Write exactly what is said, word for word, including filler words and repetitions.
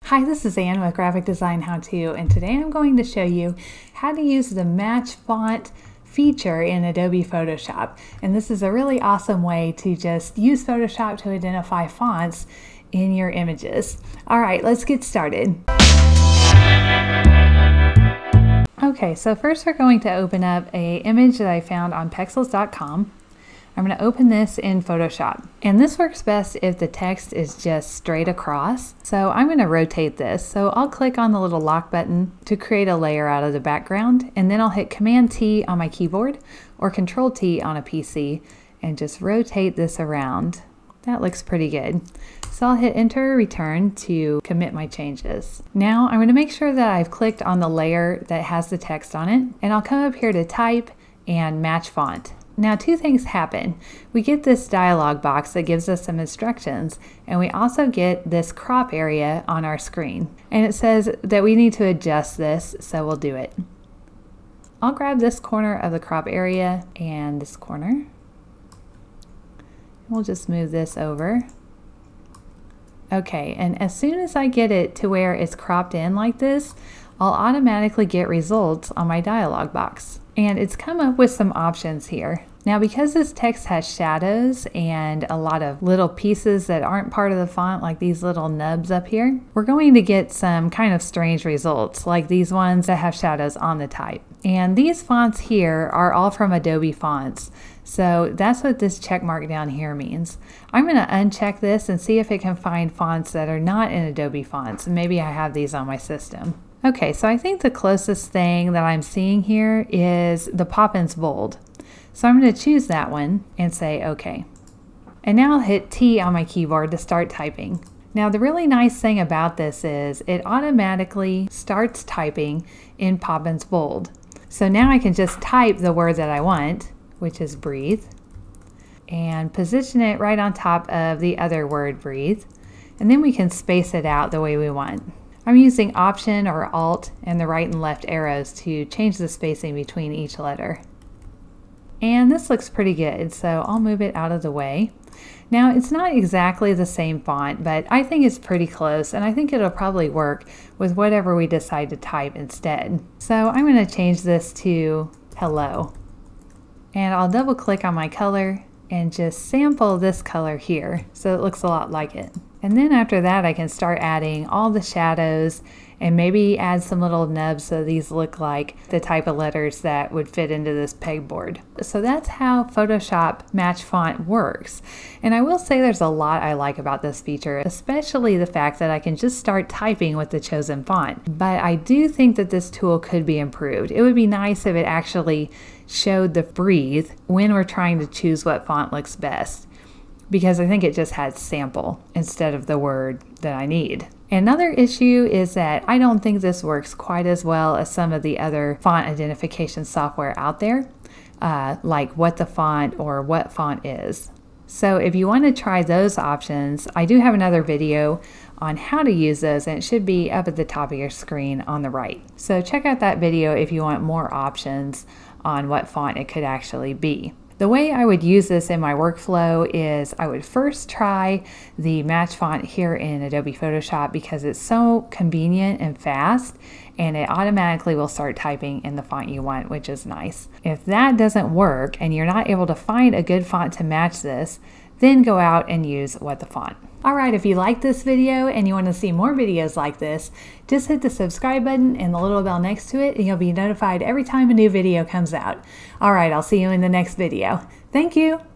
Hi, this is Ann with Graphic Design How To, and today I'm going to show you how to use the match font feature in Adobe Photoshop. And this is a really awesome way to just use Photoshop to identify fonts in your images. All right, let's get started. Okay, so first we're going to open up an image that I found on pexels dot com. I'm going to open this in Photoshop, and this works best if the text is just straight across. So I'm going to rotate this. So I'll click on the little lock button to create a layer out of the background, and then I'll hit Command T on my keyboard or Control T on a P C and just rotate this around. That looks pretty good. So I'll hit Enter or Return to commit my changes. Now I'm going to make sure that I've clicked on the layer that has the text on it, and I'll come up here to Type and Match Font. Now two things happen. We get this dialog box that gives us some instructions, and we also get this crop area on our screen. And it says that we need to adjust this, so we'll do it. I'll grab this corner of the crop area and this corner. We'll just move this over. Okay, and as soon as I get it to where it's cropped in like this, I'll automatically get results on my dialog box. And it's come up with some options here. Now, because this text has shadows and a lot of little pieces that aren't part of the font, like these little nubs up here, we're going to get some kind of strange results, like these ones that have shadows on the type. And these fonts here are all from Adobe fonts. So that's what this check mark down here means. I'm going to uncheck this and see if it can find fonts that are not in Adobe fonts. Maybe I have these on my system. Okay, so I think the closest thing that I'm seeing here is the Poppins Bold. So I'm going to choose that one and say OK. And now I'll hit T on my keyboard to start typing. Now the really nice thing about this is it automatically starts typing in Poppins Bold. So now I can just type the word that I want, which is breathe, and position it right on top of the other word, breathe. And then we can space it out the way we want. I'm using Option or Alt and the right and left arrows to change the spacing between each letter. And this looks pretty good, so I'll move it out of the way. Now, it's not exactly the same font, but I think it's pretty close, and I think it'll probably work with whatever we decide to type instead. So I'm going to change this to Hello. And I'll double click on my color and just sample this color here so it looks a lot like it. And then after that I can start adding all the shadows and maybe add some little nubs so these look like the type of letters that would fit into this pegboard. So that's how Photoshop Match Font works. And I will say there's a lot I like about this feature, especially the fact that I can just start typing with the chosen font. But I do think that this tool could be improved. It would be nice if it actually showed the breathe when we're trying to choose what font looks best, because I think it just has sample instead of the word that I need. Another issue is that I don't think this works quite as well as some of the other font identification software out there, uh, like What the Font or What Font Is. So if you want to try those options, I do have another video on how to use those, and it should be up at the top of your screen on the right. So check out that video if you want more options on what font it could actually be. The way I would use this in my workflow is I would first try the match font here in Adobe Photoshop because it's so convenient and fast, and it automatically will start typing in the font you want, which is nice. If that doesn't work and you're not able to find a good font to match this, then go out and use What the Font. Alright, if you like this video and you want to see more videos like this, just hit the subscribe button and the little bell next to it, and you'll be notified every time a new video comes out. Alright, I'll see you in the next video. Thank you!